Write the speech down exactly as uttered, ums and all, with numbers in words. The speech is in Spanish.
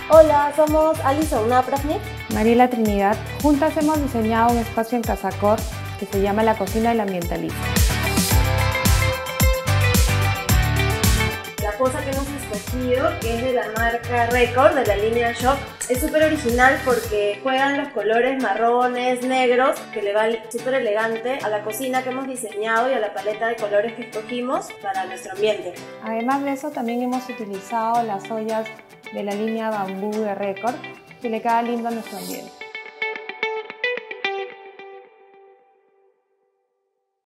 Hola, somos Alison Naprasnik, Mariela Trinidad. Juntas hemos diseñado un espacio en Casacor que se llama La Cocina del Ambientalista. La posa que hemos escogido, que es de la marca Record, de la línea Shop, es súper original porque juegan los colores marrones, negros, que le va súper elegante a la cocina que hemos diseñado y a la paleta de colores que escogimos para nuestro ambiente. Además de eso, también hemos utilizado las ollas de la línea bambú de Record, que le queda lindo a nuestro ambiente.